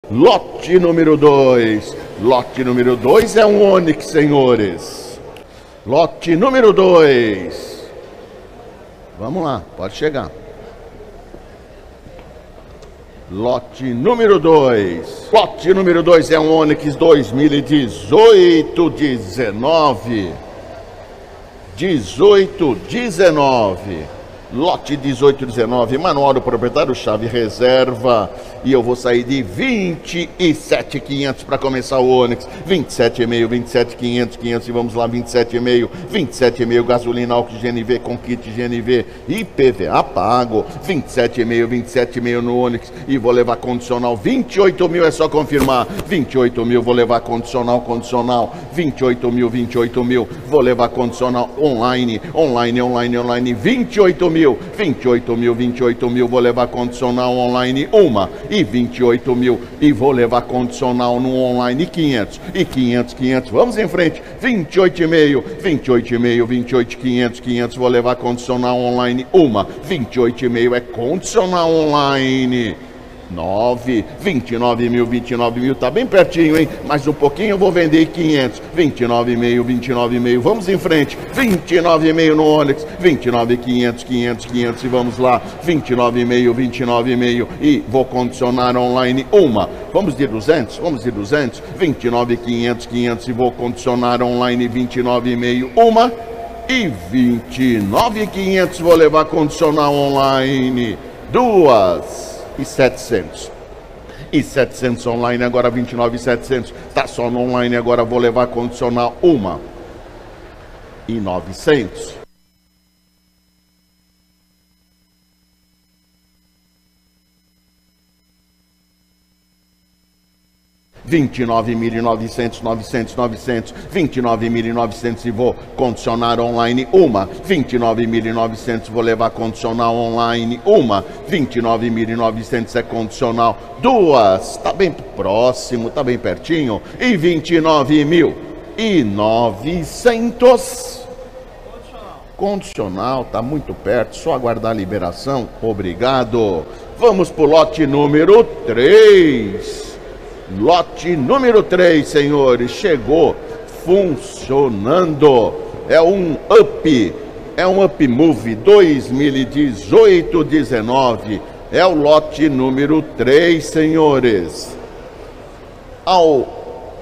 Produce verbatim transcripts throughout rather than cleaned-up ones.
Lote número dois. Lote número dois é um Onix, senhores. Lote número dois. Vamos lá, pode chegar. Lote número dois. Lote número dois é um Onix dois mil e dezoito, dezenove. dezoito, dezenove. Lote dezoito, dezenove, manual do proprietário, chave reserva. E eu vou sair de vinte e sete mil e quinhentos para começar o Onix. vinte e sete mil e meio, vinte e sete mil e quinhentos, quinhentos e vamos lá, vinte e sete mil e meio, vinte e sete mil e meio, gasolina, álcool G N V com kit G N V e I P V A pago. vinte e sete mil e meio, vinte e sete mil e meio no Onix e vou levar condicional. vinte e oito mil é só confirmar. vinte e oito mil vou levar condicional, condicional. vinte e oito mil, vinte e oito mil vou levar condicional online, online, online, online. vinte e oito mil, vinte e oito mil, vinte e oito mil vou levar condicional online uma e vinte e oito mil e vou levar condicional no online quinhentos e quinhentos, quinhentos, vamos em frente. vinte e oito e meio, vinte e oito e meio, vinte e oito, quinhentos, quinhentos vou levar condicional online uma, vinte e oito e meio é condicional online nove, vinte e nove mil, vinte e nove mil, tá bem pertinho, hein? Mais um pouquinho eu vou vender quinhentos, vinte e nove e meio, vinte e nove e meio, vamos em frente, vinte e nove e meio no Onix, vinte e nove, quinhentos, quinhentos, quinhentos e vamos lá, vinte e nove e meio, vinte e nove e meio e vou condicionar online uma, vamos de duzentos, vamos de duzentos, vinte e nove, quinhentos, quinhentos e vou condicionar online vinte e nove e meio uma e vinte e nove, quinhentos vou levar condicional online duas. E setecentos. E setecentos online, agora vinte e nove mil e setecentos. Tá só no online, agora vou levar condicional uma. E novecentos. vinte e nove mil e novecentos, novecentos, novecentos, vinte e nove mil e novecentos e vou condicionar online uma, vinte e nove mil e novecentos vou levar condicional online uma, vinte e nove mil e novecentos é condicional duas, tá bem próximo, tá bem pertinho, e vinte e nove mil e novecentos condicional, tá muito perto, só aguardar a liberação, obrigado. Vamos pro lote número três. Lote número três, senhores, chegou funcionando. É um Up, é um Up Move dois mil e dezoito, dezenove. É o lote número três, senhores. Ao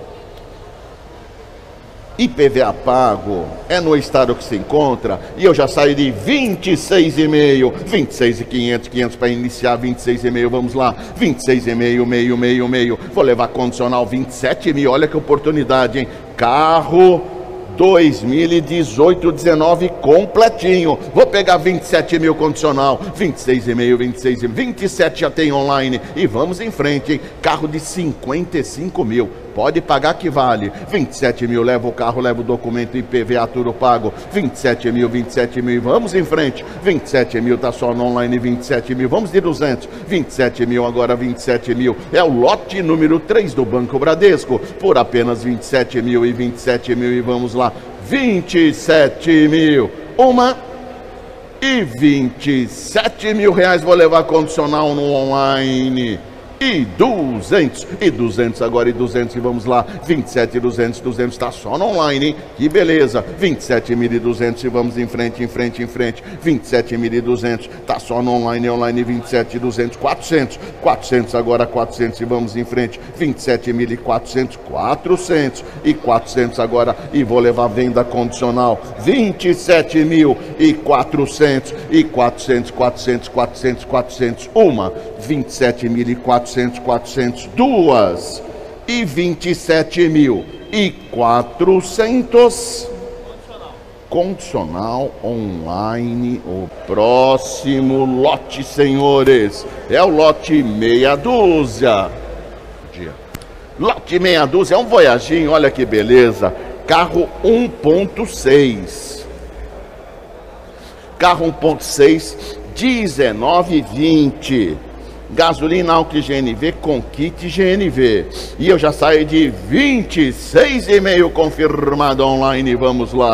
I P V A pago, é no estado que se encontra, e eu já saí de vinte e seis e meio, vinte e seis mil e quinhentos, quinhentos para iniciar, vinte e seis e meio, vamos lá, vinte e seis e meio, meio, meio, meio, vou levar condicional vinte e sete mil, olha que oportunidade, hein? Carro dois mil e dezoito, dezenove completinho, vou pegar vinte e sete mil condicional, vinte e seis e meio, vinte e seis e meio, vinte e sete já tem online, e vamos em frente, hein? Carro de cinquenta e cinco mil, pode pagar que vale, vinte e sete mil, leva o carro, leva o documento I P V A, tudo pago, vinte e sete mil, vinte e sete mil, vamos em frente, vinte e sete mil, tá só no online, vinte e sete mil, vamos de duzentos, vinte e sete mil, agora vinte e sete mil, é o lote número três do Banco Bradesco, por apenas vinte e sete mil e vinte e sete mil, e vamos lá, vinte e sete mil, uma e vinte e sete mil reais, vou levar condicional no online. E duzentos, e duzentos agora, e duzentos, e vamos lá, vinte e sete, duzentos, duzentos, tá só no online, hein? Que beleza, vinte e sete mil e duzentos, e vamos em frente, em frente, em frente, vinte e sete mil e duzentos, tá só no online, online, vinte e sete, duzentos, quatrocentos, quatrocentos agora, quatrocentos, e vamos em frente, vinte e sete mil e quatrocentos, quatrocentos, e quatrocentos agora, e vou levar venda condicional, vinte e sete mil e quatrocentos, e quatrocentos, quatrocentos, quatrocentos, quatrocentos, uma, vinte e sete mil e quatrocentos, quatrocentos, duas e vinte e sete mil e quatrocentos condicional online. O próximo lote, senhores, é o lote meia dúzia. Lote meia dúzia é um Voyaginho, olha que beleza, carro um ponto seis, carro um ponto seis, dezenove, vinte, gasolina álcool G N V com kit G N V. E eu já saí de vinte e seis e meio confirmado online. Vamos lá,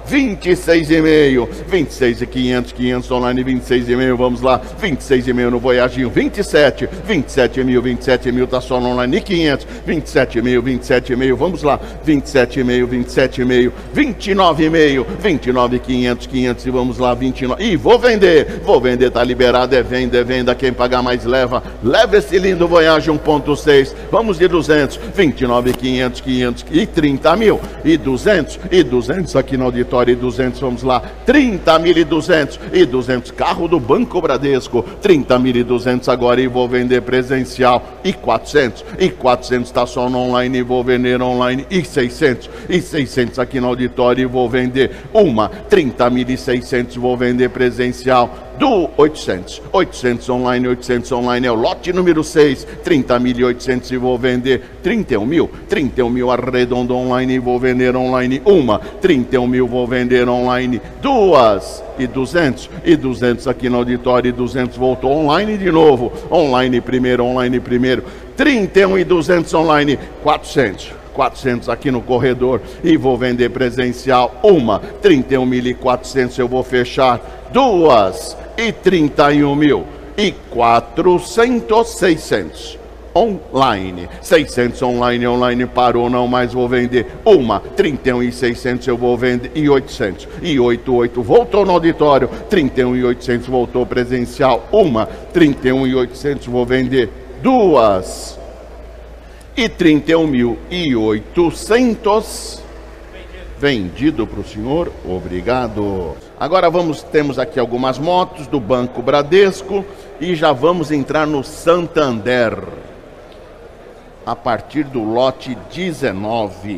vinte e seis e meio, vinte e seis e quinhentos, quinhentos online, vinte e seis e meio, vamos lá, vinte e seis e meio no Voyaginho, vinte e sete, vinte e sete mil, vinte e sete mil, tá só no online, quinhentos, vinte e sete mil, vinte e sete mil, vamos lá, vinte e sete e meio, vinte e sete e meio, vinte e nove e meio, vinte e nove, quinhentos, quinhentos e vamos lá, vinte e nove, e vou vender, vou vender, tá liberado, é venda, é venda, quem pagar mais leva, leva esse lindo Voyage um ponto seis, vamos de duzentos, vinte e nove, quinhentos, quinhentos e trinta mil, e duzentos, e duzentos aqui no auditório, e duzentos, vamos lá, trinta mil e duzentos, e duzentos, carro do Banco Bradesco, trinta mil e duzentos agora e vou vender presencial, e quatrocentos, e quatrocentos tá só no online e vou vender online, e seiscentos, e seiscentos aqui no auditório e vou vender uma, trinta mil e seiscentos vou vender presencial, do oitocentos, oitocentos online, oitocentos online é o lote número seis, trinta mil e oitocentos e vou vender trinta e um mil, trinta e um mil arredondo online e vou vender online uma, trinta e um mil vou vender online duas, e duzentos, e duzentos aqui no auditório, e duzentos voltou online de novo, online primeiro, online primeiro, trinta e um e duzentos online, quatrocentos, quatrocentos aqui no corredor e vou vender presencial uma, trinta e um mil e quatrocentos eu vou fechar duas, e trinta e um mil e quatrocentos, seiscentos online, seiscentos online, online parou, não mais vou vender uma, trinta e um e seiscentos eu vou vender, e oitocentos, e oitenta e oito voltou no auditório, trinta e um e oitocentos voltou presencial, uma, trinta e um e oitocentos vou vender duas, e trinta e um mil e oitocentos vendido para o senhor, obrigado. Agora vamos, temos aqui algumas motos do Banco Bradesco e já vamos entrar no Santander a partir do lote dezenove.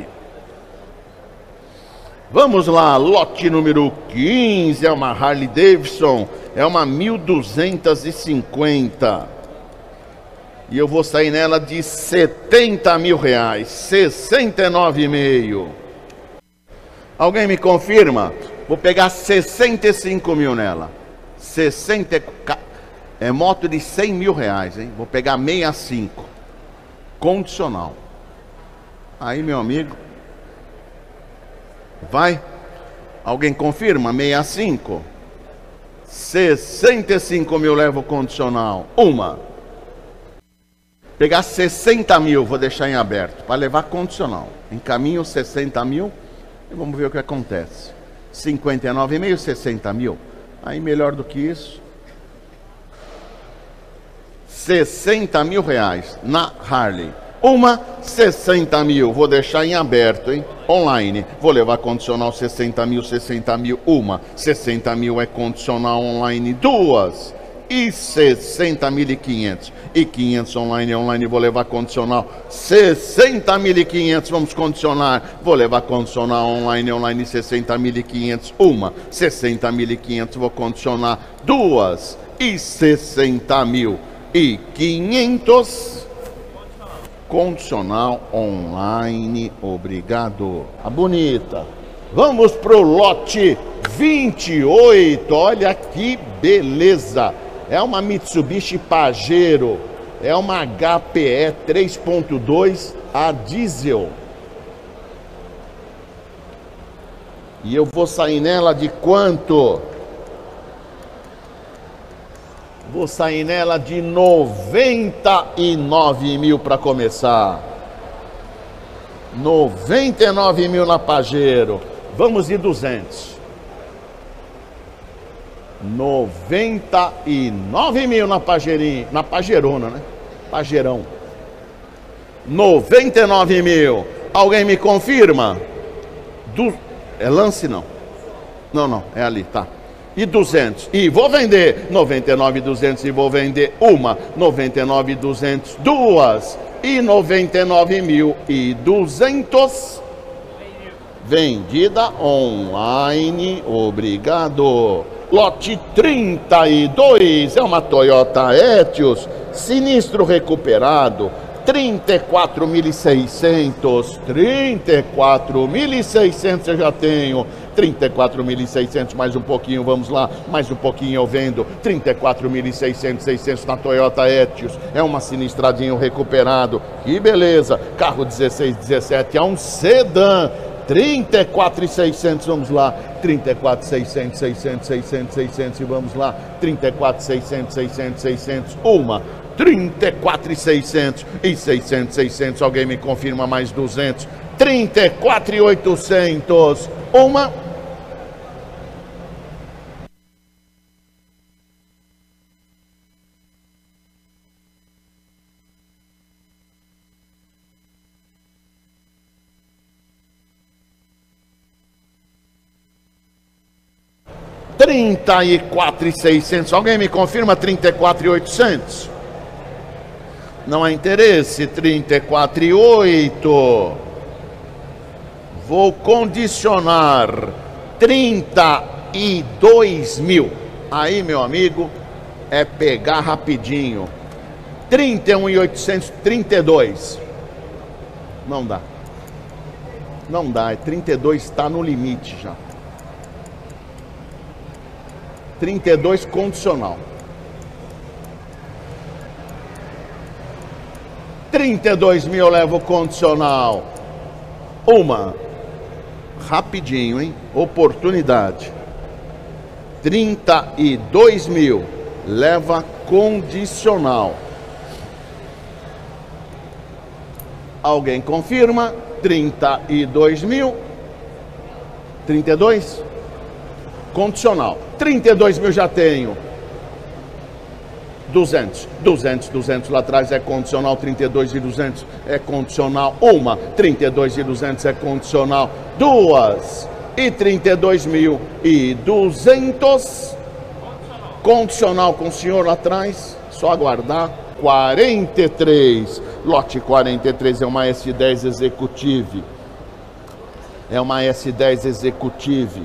Vamos lá, lote número quinze, é uma Harley Davidson, é uma mil duzentos e cinquenta. E eu vou sair nela de setenta mil reais, sessenta e nove e meio. Alguém me confirma? Vou pegar sessenta e cinco mil nela. sessenta, é moto de cem mil reais, hein? Vou pegar sessenta e cinco. Condicional. Aí, meu amigo. Vai? Alguém confirma? sessenta e cinco. sessenta e cinco mil levo condicional. Uma. Pegar sessenta mil, vou deixar em aberto. Para levar condicional. Encaminho sessenta mil. E vamos ver o que acontece. cinquenta e nove e meio, sessenta mil. Aí melhor do que isso. sessenta mil reais na Harley. Uma, sessenta mil. Vou deixar em aberto, hein? Online. Vou levar condicional sessenta mil, sessenta mil. Uma, sessenta mil é condicional online. Duas, e sessenta mil e quinhentos. E quinhentos online, online, vou levar condicional sessenta mil e quinhentos, vamos condicionar, vou levar condicional online, online, sessenta mil e quinhentos, uma, sessenta mil e quinhentos, vou condicionar duas, e sessenta mil e quinhentos, condicional online, obrigado. A bonita. Vamos pro lote vinte e oito, olha que beleza. É uma Mitsubishi Pajero, é uma H P E três ponto dois a diesel. E eu vou sair nela de quanto? Vou sair nela de noventa e nove mil para começar. noventa e nove mil na Pajero. Vamos de duzentos. noventa e nove mil na Pajerinha, na Pajerona, né? Pajerão. noventa e nove mil. Alguém me confirma? Du... É lance não? Não, não, é ali, tá. E duzentos. E vou vender. noventa e nove, duzentos e vou vender uma. noventa e nove, duzentos, duas. E noventa e nove mil e duzentos. Vendida online, obrigado. Lote trinta e dois, é uma Toyota Etios, sinistro recuperado, trinta e quatro mil e seiscentos, trinta e quatro mil e seiscentos eu já tenho, trinta e quatro mil e seiscentos, mais um pouquinho, vamos lá, mais um pouquinho eu vendo, trinta e quatro mil e seiscentos, seiscentos na Toyota Etios, é uma sinistradinho recuperado, que beleza, carro dezesseis, dezessete, é um sedã, trinta e quatro mil e seiscentos, vamos lá, trinta e quatro mil e seiscentos, seiscentos, seiscentos, seiscentos, e vamos lá, trinta e quatro mil e seiscentos, seiscentos, seiscentos, uma, trinta e quatro mil e seiscentos e seiscentos, seiscentos, alguém me confirma mais duzentos, trinta e quatro mil e oitocentos, uma, trinta e quatro mil e seiscentos, alguém me confirma trinta e quatro mil e oitocentos? Não há interesse, trinta e quatro mil e oito. Vou condicionar trinta e dois mil. Aí, meu amigo, é pegar rapidinho. trinta e um mil e oitocentos, trinta e dois. Não dá. Não dá, é trinta e dois, está no limite já. trinta e dois condicional. trinta e dois mil eu levo condicional. Uma. Rapidinho, hein? Oportunidade. trinta e dois mil leva condicional. Alguém confirma? trinta e dois mil. trinta e dois? Condicional. trinta e dois mil já tenho. duzentos, duzentos, duzentos lá atrás é condicional, trinta e dois e duzentos é condicional, uma, trinta e dois e duzentos é condicional, duas, e trinta e dois mil e duzentos, condicional com o senhor lá atrás, só aguardar, quarenta e três, lote quarenta e três é uma S dez Executive, é uma S dez Executive,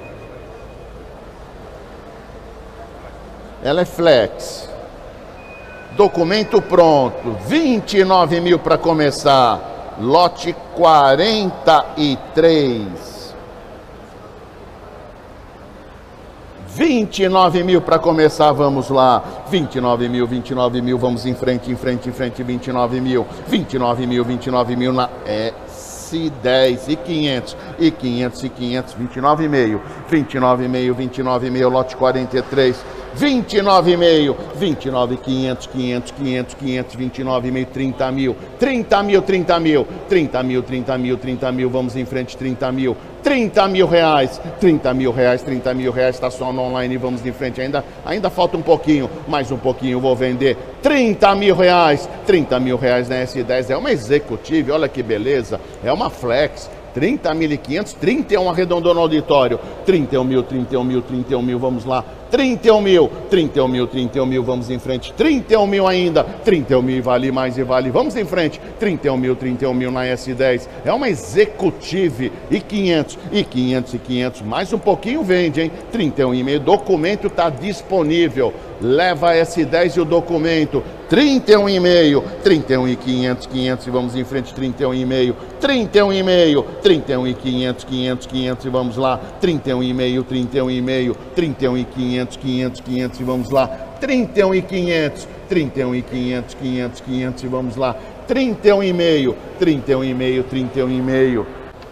ela é flex. Documento pronto, vinte e nove mil para começar, lote quarenta e três. vinte e nove mil para começar, vamos lá, vinte e nove mil, vinte e nove mil, vamos em frente, em frente, em frente, vinte e nove mil, vinte e nove mil, vinte e nove mil na S dez e quinhentos, e quinhentos e quinhentos, vinte e nove mil, vinte e nove mil, vinte e nove mil, lote quarenta e três, vinte e nove mil, vinte e nove mil, quinhentos, quinhentos, quinhentos, quinhentos, vinte e nove mil, trinta mil, trinta mil, trinta mil, trinta mil, trinta mil, trinta mil, vamos em frente, trinta mil, trinta mil reais, trinta mil reais, trinta mil reais, está só no online, vamos em frente, ainda, ainda falta um pouquinho, mais um pouquinho, vou vender, trinta mil reais, trinta mil reais na S dez, é uma Executive, olha que beleza, é uma flex, trinta mil e quinhentos, trinta e um arredondou no auditório, trinta e um mil, trinta e um mil, trinta e um mil, vamos lá, trinta e um mil, trinta e um mil, trinta e um mil, vamos em frente, trinta e um mil ainda, trinta e um mil, vale mais e vale, vamos em frente, trinta e um mil, trinta e um mil na S dez, é uma Executive, e quinhentos, e quinhentos, e quinhentos, mais um pouquinho vende, hein, trinta e um e meio, documento está disponível, leva a S dez e o documento, trinta e um e meio, trinta e um e quinhentos, quinhentos e vamos em frente, trinta e um e meio, trinta e um e meio, trinta e um e quinhentos, quinhentos, quinhentos e vamos lá, trinta e um e meio, trinta e um e meio, trinta e um e quinhentos, quinhentos, quinhentos e vamos lá, trinta e um e quinhentos, trinta e um e quinhentos, quinhentos, quinhentos e vamos lá, trinta e um e meio, trinta e um e meio, trinta e um e meio,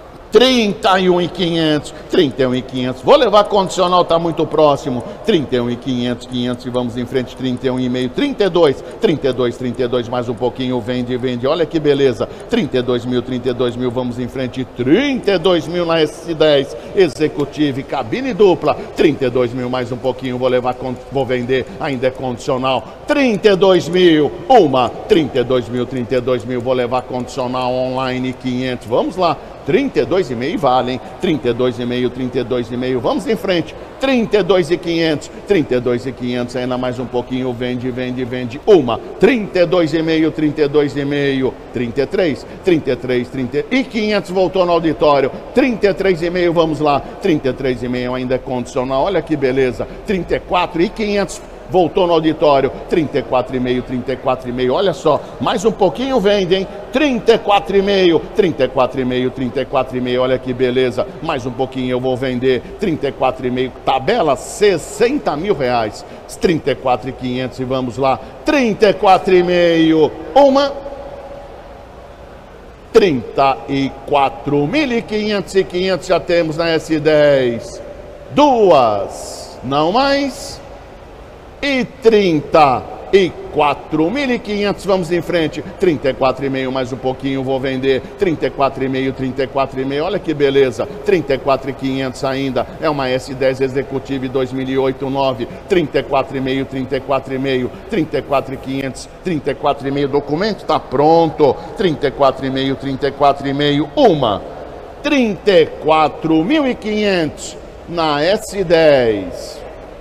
trinta e um e quinhentos, trinta e um e quinhentos, vou levar condicional, tá muito próximo, trinta e um e quinhentos, quinhentos e vamos em frente, trinta e um e meio, trinta e dois, trinta e dois, trinta e dois, mais um pouquinho, vende, vende, olha que beleza, trinta e dois mil, trinta e dois mil, vamos em frente, trinta e dois mil na S dez, Executive, cabine dupla, trinta e dois mil, mais um pouquinho, vou levar, vou vender, ainda é condicional, trinta e dois mil, uma, trinta e dois mil, trinta e dois mil, vou levar condicional online, quinhentos, vamos lá, trinta e dois e meio vale, hein? trinta e dois e meio, trinta e dois e meio, vamos em frente, trinta e dois e quinhentos, trinta e dois e quinhentos, ainda mais um pouquinho, vende, vende, vende, uma, trinta e dois e meio, trinta e dois e meio, trinta e três, trinta e três, trinta e quinhentos, voltou no auditório, trinta e três e meio, vamos lá, trinta e três e meio ainda é condicional, olha que beleza, trinta e quatro e quinhentos, voltou no auditório, trinta e quatro e meio, trinta e quatro e meio, olha só, mais um pouquinho vende, hein? trinta e quatro e meio, trinta e quatro e meio, trinta e quatro e meio, olha que beleza, mais um pouquinho eu vou vender, trinta e quatro e meio, tabela sessenta mil reais, trinta e quatro e quinhentos e vamos lá, trinta e quatro e meio, uma, trinta e quatro mil e quinhentos e quinhentos já temos na S dez. Duas, não mais. E trinta e quatro mil e quinhentos, vamos em frente. trinta e quatro e meio mais um pouquinho, vou vender. trinta e quatro e meio, trinta e quatro e meio, olha que beleza. trinta e quatro e quinhentos ainda, é uma S dez Executive dois mil e oito nove. trinta e quatro e meio, trinta e quatro e meio, trinta e quatro e quinhentos, trinta e quatro e meio, documento está pronto. trinta e quatro e meio, trinta e quatro e meio, uma. trinta e quatro mil e quinhentos na S dez.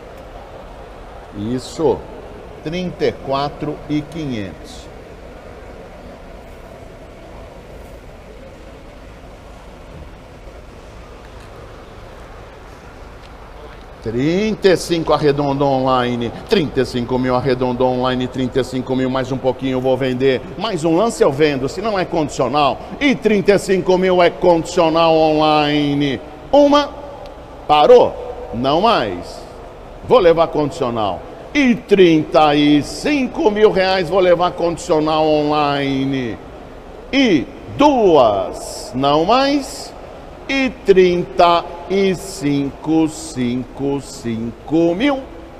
Isso. trinta e quatro mil e quinhentos. trinta e cinco arredondou online, trinta e cinco mil arredondou online, trinta e cinco mil mais um pouquinho eu vou vender, mais um lance eu vendo, se não é condicional, e trinta e cinco mil é condicional online. Uma, parou, não mais, vou levar condicional. E trinta e cinco mil reais vou levar condicional online. E duas, não mais. E trinta e cinco, cinco, cinco mil.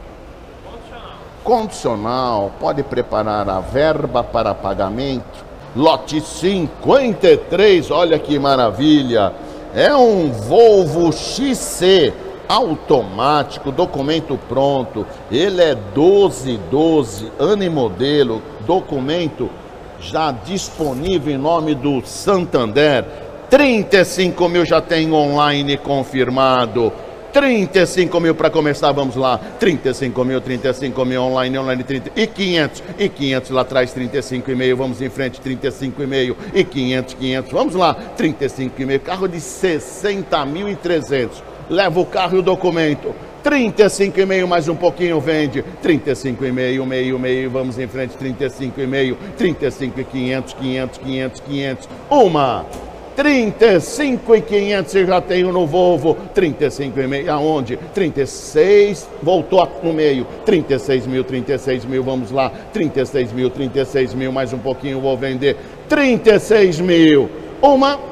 Condicional, pode preparar a verba para pagamento. Lote cinquenta e três, olha que maravilha. É um Volvo X C. Automático, documento pronto, ele é doze doze, ano e modelo, documento já disponível em nome do Santander. Trinta e cinco mil já tem online confirmado. Trinta e cinco mil para começar, vamos lá. Trinta e cinco mil, trinta e cinco mil online, online trinta e quinhentos, e quinhentos lá atrás, trinta e cinco e meio, vamos em frente, trinta e cinco e meio, e quinhentos, quinhentos, vamos lá, trinta e cinco e meio, carro de sessenta mil e trezentos. Leva o carro e o documento. trinta e cinco e meio mais um pouquinho vende. trinta e cinco e meio, meio, meio, vamos em frente. trinta e cinco e meio, trinta e cinco e quinhentos, quinhentos, quinhentos, quinhentos. Uma. trinta e cinco e quinhentos eu já tenho no Volvo. trinta e cinco e meio, aonde? trinta e seis, voltou no meio. trinta e seis mil, trinta e seis mil, vamos lá. trinta e seis mil, trinta e seis mil, mais um pouquinho vou vender. trinta e seis mil. Uma.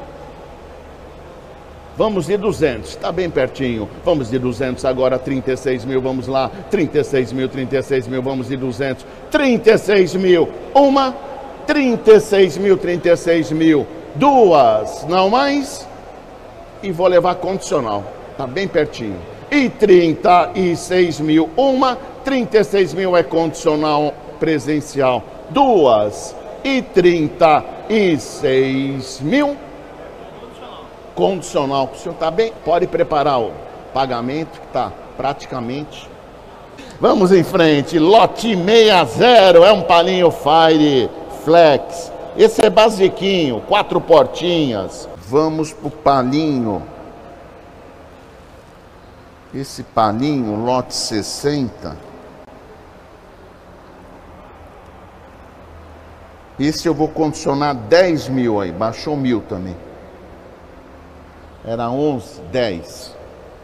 Vamos de duzentos, está bem pertinho. Vamos de duzentos agora, trinta e seis mil, vamos lá. trinta e seis mil, trinta e seis mil, vamos de duzentos. trinta e seis mil, uma. trinta e seis mil, trinta e seis mil, duas, não mais. E vou levar condicional, está bem pertinho. E trinta e seis mil, uma. trinta e seis mil é condicional presencial, duas. E trinta e seis mil. Condicional, o senhor está bem? Pode preparar o pagamento, que está praticamente. Vamos em frente, lote sessenta, é um Palio Fire Flex. Esse é basiquinho, quatro portinhas. Vamos pro Palinho. Esse Palinho, lote sessenta. Esse eu vou condicionar dez mil aí, baixou mil também. Era onze, dez.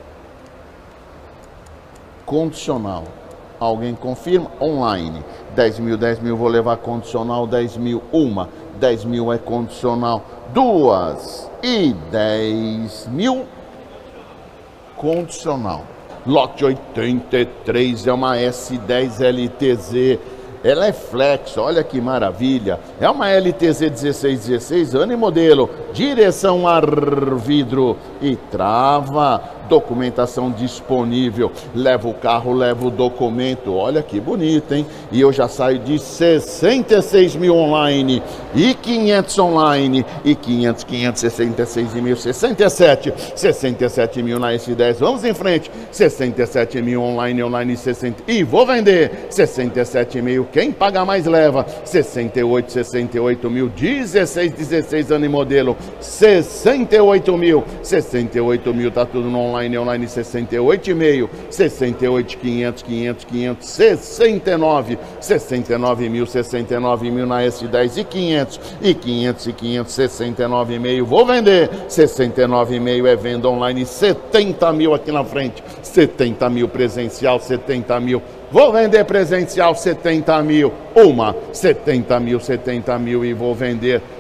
Condicional. Alguém confirma? Online. dez mil, dez mil, vou levar condicional, dez mil, uma. dez mil é condicional, duas. E dez mil, condicional. Lote oitenta e três é uma S dez L T Z. Ela é flex, olha que maravilha. É uma L T Z dezesseis dezesseis, ano e modelo, direção ar vidro e trava. Documentação disponível. Leva o carro, leva o documento. Olha que bonito, hein? E eu já saio de sessenta e seis mil online e quinhentos online e quinhentos, quinhentos, sessenta e seis mil, sessenta e sete, sessenta e sete mil na S dez. Vamos em frente. sessenta e sete mil online, online sessenta. E vou vender sessenta e sete mil. Quem paga mais leva. sessenta e oito, sessenta e oito mil, dezesseis, dezesseis ano e modelo. sessenta e oito mil, sessenta e oito mil, tá tudo no online. Online sessenta e oito e meio, sessenta e oito, quinhentos, quinhentos, quinhentos, sessenta e nove, sessenta e nove mil, sessenta e nove mil na S dez e quinhentos, e quinhentos e quinhentos, sessenta e nove e meio, vou vender, sessenta e nove e meio é venda online, setenta mil aqui na frente, setenta mil presencial, setenta mil, vou vender presencial, setenta mil, uma, setenta mil, setenta mil e vou vender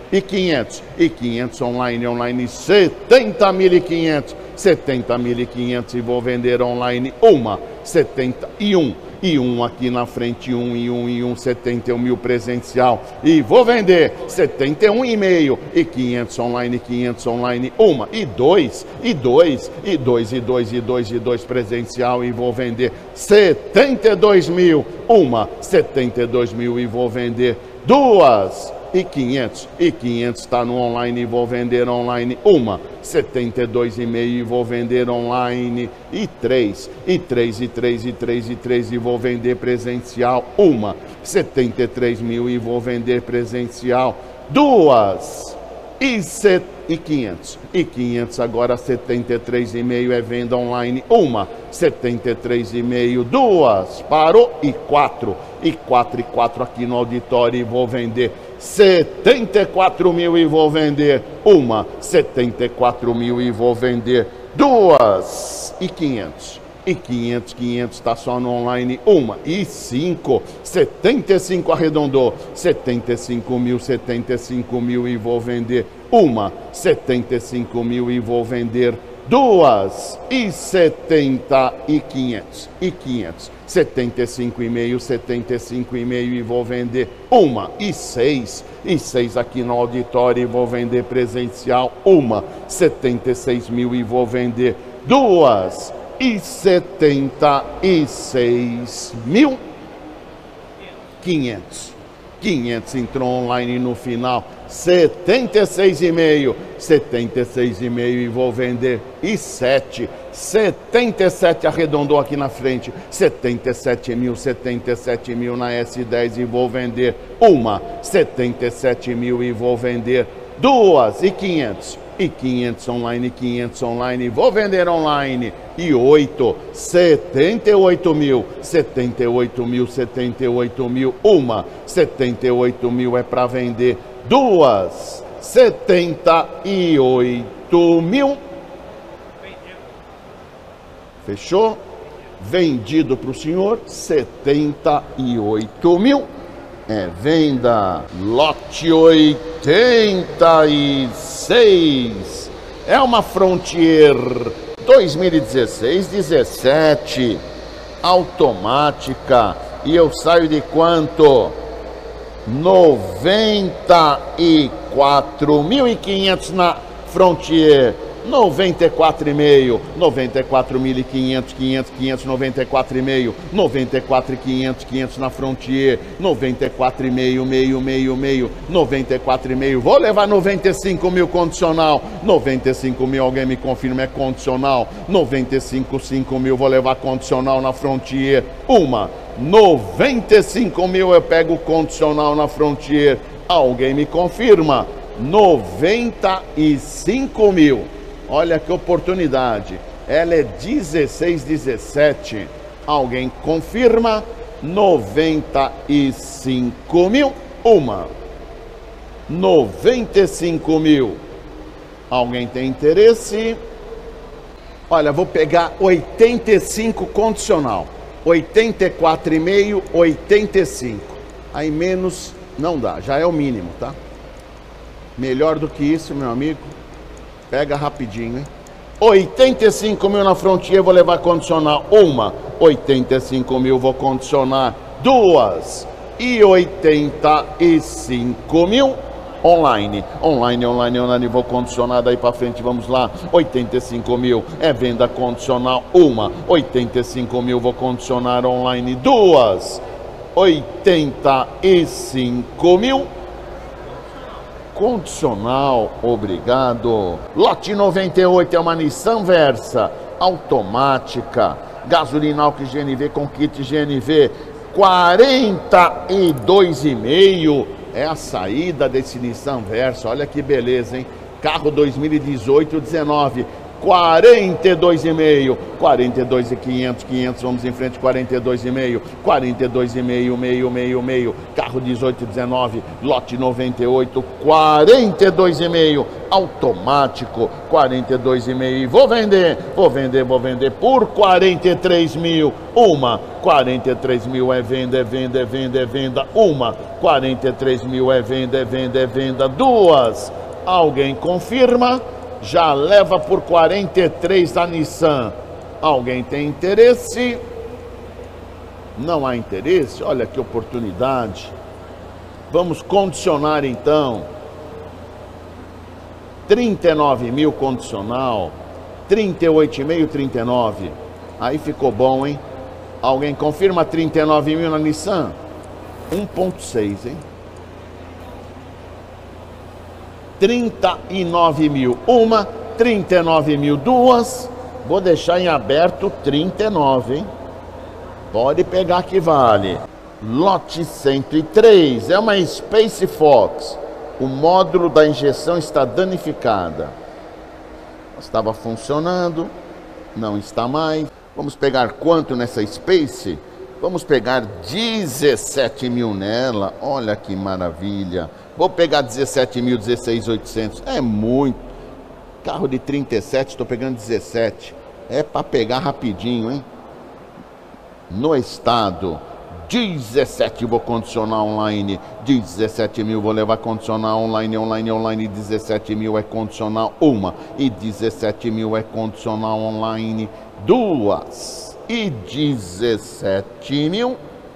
e quinhentos, e quinhentos online, online, setenta mil e quinhentos, setenta mil e quinhentos e vou vender online uma, setenta e um, e um aqui na frente, um e um e um, setenta e um mil presencial e vou vender setenta e um e meio, e quinhentos online, quinhentos online, uma e dois, e dois, e dois, e dois, e dois, e dois presencial e vou vender setenta e dois mil, uma, setenta e dois mil e vou vender duas, e quinhentos, e quinhentos está no online e vou vender online uma, setenta e dois e meio e vou vender online, e três, e três, e três, e três, e três e vou vender presencial uma, setenta e três mil e vou vender presencial duas, e, set, e quinhentos, e quinhentos agora setenta e três e meio é venda online uma, setenta e três e meio duas, parou, e quatro, e quatro, e quatro aqui no auditório e vou vender setenta e quatro mil e vou vender uma, setenta e quatro mil e vou vender duas, e quinhentos, e quinhentos, quinhentos está só no online uma, e cinco, setenta e cinco arredondou, setenta e cinco mil, setenta e cinco mil e vou vender uma, setenta e cinco mil e vou vender duas, e setenta e quinhentos, e quinhentos, setenta e cinco e meio, setenta e cinco e meio e vou vender uma, e seis, e seis aqui no auditório e vou vender presencial uma, setenta e seis mil e vou vender duas, e setenta e seis mil, quinhentos, quinhentos entrou online no final, setenta e seis e meio, setenta e seis e meio e vou vender, e sete, setenta e sete arredondou aqui na frente, setenta e sete mil, setenta e sete mil na S dez e vou vender uma, setenta e sete mil e vou vender duas, e quinhentos, e quinhentos online, quinhentos online, vou vender online, e oito, setenta e oito mil, setenta e oito mil, setenta e oito mil, uma, setenta e oito mil é para vender, duas, setenta e oito mil, fechou? Vendido para o senhor, setenta e oito mil, é venda, lote oitenta e seis, é uma Frontier dois mil e dezesseis, dezessete, automática, e eu saio de quanto? noventa e quatro mil e quinhentos na Frontier, noventa e quatro e meio, noventa e quatro mil e quinhentos, quinhentos, quinhentos, noventa e quatro e meio, noventa e quatro mil e quinhentos, quinhentos na Frontier, noventa e quatro e meio, meio, meio, meio, noventa e quatro e meio, vou levar noventa e cinco mil condicional, noventa e cinco mil, alguém me confirma, é condicional, noventa e cinco, cinco mil, vou levar condicional na Frontier, uma, noventa e cinco mil eu pego condicional na Frontier, alguém me confirma, noventa e cinco mil. Olha que oportunidade, ela é dezesseis, dezessete, alguém confirma, noventa e cinco mil, uma, noventa e cinco mil, alguém tem interesse? Olha, vou pegar oitenta e cinco condicional, oitenta e quatro e meio, oitenta e cinco, aí menos não dá, já é o mínimo, tá? Melhor do que isso, meu amigo, pega rapidinho, hein? oitenta e cinco mil na Frontier, vou levar condicional uma, oitenta e cinco mil vou condicionar duas, e oitenta e cinco mil online, online, online, online, vou condicionar daí para frente, vamos lá, oitenta e cinco mil é venda condicional uma, oitenta e cinco mil vou condicionar online duas, oitenta e cinco mil condicional, obrigado. Lote noventa e oito é uma Nissan Versa, automática, gasolina álcool G N V com kit G N V, quarenta e dois e meio, é a saída desse Nissan Versa, olha que beleza, hein? Carro dois mil e dezoito, dezenove, quarenta e dois e meio, quarenta e dois e quinhentos, quinhentos, vamos em frente, quarenta e dois e meio, quarenta e dois e meio, meio, meio, meio, carro dezoito, dezenove, lote noventa e oito, quarenta e dois e meio, automático, quarenta e dois e meio, e vou vender, vou vender, vou vender por quarenta e três mil, uma, quarenta e três mil é venda, é venda, é venda, é venda, uma, quarenta e três mil é venda, é venda, é venda, duas, alguém confirma, já leva por quarenta e três a Nissan, alguém tem interesse? Não há interesse? Olha que oportunidade, vamos condicionar então, trinta e nove mil condicional, trinta e oito e meio, trinta e nove. Aí ficou bom, hein? Alguém confirma trinta e nove mil na Nissan? um ponto seis, hein? trinta e nove mil uma, trinta e nove mil duas. Vou deixar em aberto trinta e nove, hein? Pode pegar que vale. Lote cento e três, é uma Space Fox. O módulo da injeção está danificada. Estava funcionando, não está mais. Vamos pegar quanto nessa Space? Vamos pegar dezessete mil nela. Olha que maravilha. Vou pegar dezessete mil, dezesseis mil e oitocentos. É muito. Carro de trinta e sete, estou pegando dezessete. É para pegar rapidinho, hein? No estado. dezessete vou condicionar online, dezessete mil vou levar condicionar online, online, online, dezessete mil é condicionar uma, e dezessete mil é condicionar online duas, e dezessete mil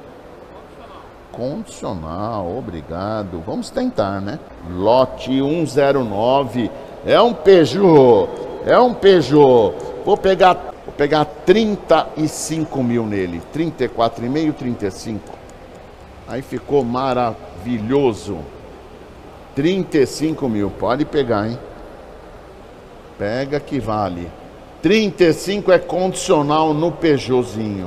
condicional, obrigado, vamos tentar, né? Lote cento e nove, é um Peugeot, é um Peugeot, vou pegar... Vou pegar trinta e cinco mil nele, trinta e quatro e meio, trinta e cinco. Aí ficou maravilhoso. trinta e cinco mil, pode pegar, hein? Pega que vale. trinta e cinco é condicional no Peugeotzinho.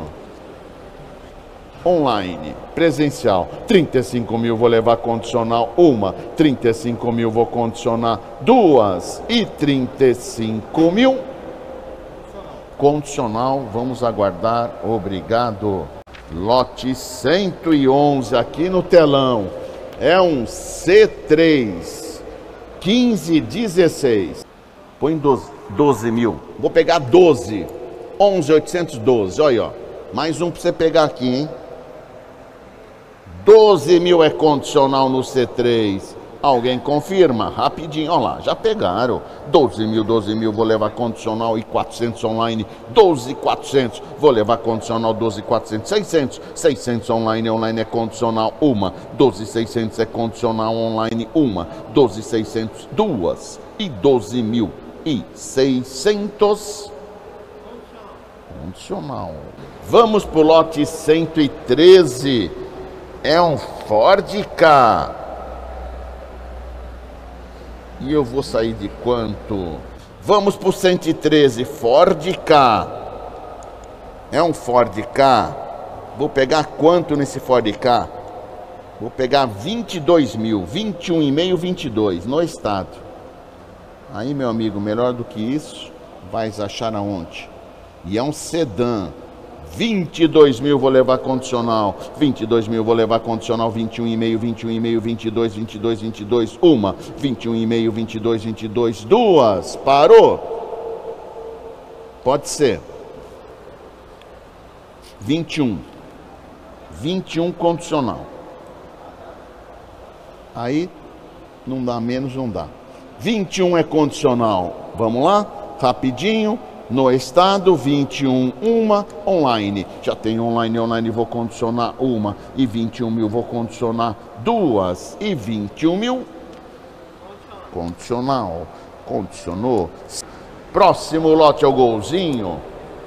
Online, presencial. trinta e cinco mil vou levar condicional uma, trinta e cinco mil vou condicionar duas e trinta e cinco mil condicional, vamos aguardar, obrigado. Lote cento e onze aqui no telão, é um C três, quinze, dezesseis, põe doze mil, vou pegar doze, onze mil oitocentos e doze, olha, ó. Mais um para você pegar aqui, hein? doze mil é condicional no C três. Alguém confirma? Rapidinho, olha lá, já pegaram. doze mil, doze mil, vou levar condicional e quatrocentos online. doze mil e quatrocentos, vou levar condicional doze mil e quatrocentos. seiscentos, seiscentos online, online é condicional uma. doze mil e seiscentos é condicional online uma. doze mil e seiscentos, duas. E doze mil e seiscentos condicional. Vamos para o lote cento e treze. É um Ford Ka. E eu vou sair de quanto? Vamos para o cento e treze, Ford Ka. É um Ford Ka. Vou pegar quanto nesse Ford Ka? Vou pegar vinte e dois mil, vinte e um e meio, vinte e dois no estado. Aí, meu amigo, melhor do que isso, vais achar aonde? E é um sedã. vinte e dois mil vou levar condicional, vinte e dois mil vou levar condicional, vinte e um e meio, vinte e um e meio, vinte e dois, vinte e dois, vinte e dois, uma, vinte e um e meio, vinte e dois, vinte e dois, duas, parou? Pode ser. vinte e um, vinte e um condicional. Aí, não dá menos, não dá. vinte e um é condicional, vamos lá, rapidinho. No estado, vinte e um, uma, online. Já tem online, online, vou condicionar uma. E vinte e um mil, vou condicionar duas. E vinte e um mil. Condicional. Condicionou. Próximo lote é o Golzinho.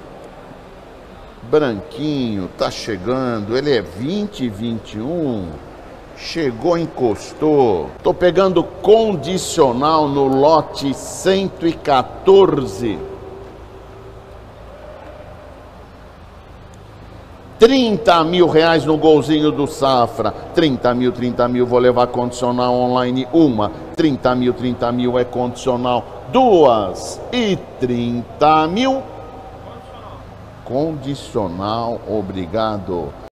Branquinho, tá chegando. Ele é vinte e vinte e um. Chegou, encostou. Tô pegando condicional no lote cento e quatorze. trinta mil reais no Golzinho do Safra, trinta mil, trinta mil, vou levar condicional online uma, trinta mil, trinta mil é condicional duas, e trinta mil condicional, obrigado.